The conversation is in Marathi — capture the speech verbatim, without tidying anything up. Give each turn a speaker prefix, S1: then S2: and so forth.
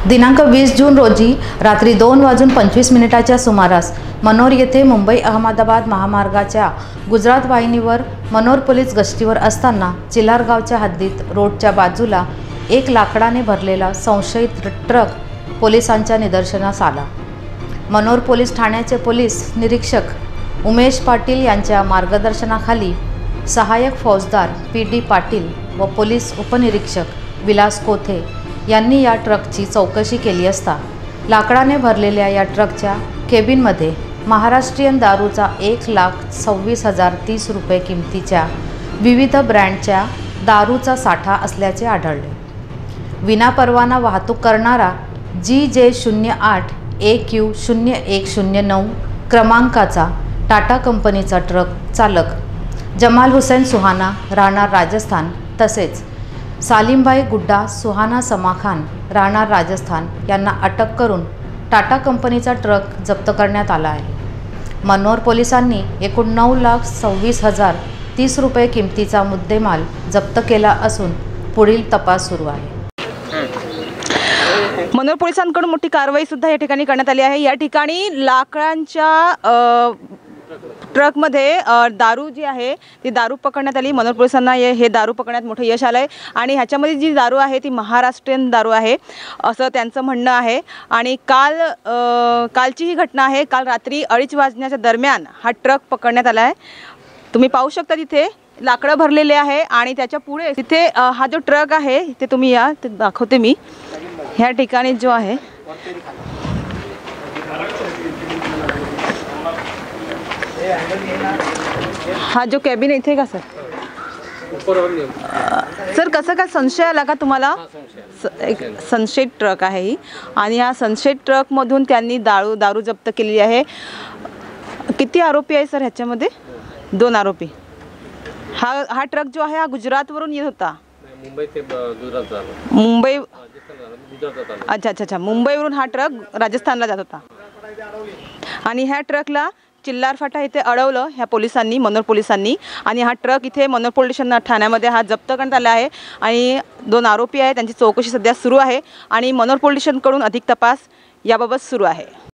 S1: दिनांक वीस जून रोजी रात्री दोन वाजून पंचवीस मिनिटाच्या सुमारास मनोर येथे मुंबई अहमदाबाद महामार्गाच्या गुजरात वाहिनीवर मनोर पोलीस गस्तीवर असताना चिलार गावच्या हद्दीत रोडच्या बाजूला एक लाकडाने भरलेला संशयित ट्रक पोलिसांच्या निदर्शनास आला। मनोर पोलीस ठाण्याचे पोलीस निरीक्षक उमेश पाटील यांच्या मार्गदर्शनाखाली सहाय्यक फौजदार पी डी पाटील व पोलीस उपनिरीक्षक विलास कोथे यांनी या ट्रकची चौकशी केली असता लाकडाने भरलेल्या या ट्रकच्या केबिनमध्ये महाराष्ट्रीयन दारूचा एक लाख सव्वीस हजार तीस रुपये किमतीच्या विविध ब्रँडच्या दारूचा साठा असल्याचे आढळले। विनापरवाना वाहतूक करणारा जी जे शून्य आठ ए क्यू शून्य एक शून्य नऊ क्रमांकाचा टाटा कंपनीचा ट्रक चालक जमाल हुसैन सुहाना राहणार राजस्थान तसेच सालिमभाई गुड्डा सुहाना समाखान राहणार राजस्थान यांना अटक करून टाटा कंपनीचा ट्रक जप्त करण्यात आला आहे। मनोर पोलिसांनी एकूण नऊ लाख सव्वीस हजार तीस रुपये किमतीचा मुद्देमाल जप्त केला असून पुढील तपास सुरू आहे।
S2: मनोर पोलिसांकडून मोठी कारवाई सुद्धा या ठिकाणी करण्यात आली आहे। या ठिकाणी लाकडांच्या ट्रकमध्ये दारू जी आहे ती दारू पकडण्यात आली। मनोर पोलिसांना हे दारू पकडण्यात मोठं यश आलं आहे आणि ह्याच्यामध्ये जी दारू आहे ती महाराष्ट्रीयन दारू आहे असं त्यांचं म्हणणं आहे। आणि काल कालची ही घटना आहे। काल रात्री अडीच वाजण्याच्या दरम्यान हा ट्रक पकडण्यात आला आहे। तुम्ही पाहू शकता तिथे लाकडं भरलेले आहे आणि त्याच्या पुढे तिथे हा जो ट्रक आहे ते तुम्ही या ते दाखवते मी ह्या ठिकाणी जो आहे हा जो कॅबिन इथे का सर सर कसं काय संशय आला का तुम्हाला? एक सनसेट ट्रक आहे ही आणि या सनसेट ट्रकमधून त्यांनी दारू दारू जप्त केलेली आहे। किती आरोपी आहे सर ह्याच्यामध्ये? दोन आरोपी। हा हा ट्रक जो आहे हा गुजरातवरून येत होता।
S3: मुंबई ते गुजरात
S2: मुंबई अच्छा अच्छा अच्छा मुंबईवरून हा ट्रक राजस्थानला जात होता आणि ह्या ट्रकला चिल्लार फाटा इथे अडवलं ह्या पोलिसांनी मनोर पोलिसांनी आणि हा ट्रक इथे मनोर पोलीस स्टेशन ठाण्यामध्ये हा जप्त करण्यात आला आहे आणि दोन आरोपी आहेत त्यांची चौकशी सध्या सुरू आहे आणि मनोर पोलीस स्टेशनकडून अधिक तपास याबाबत सुरू आहे।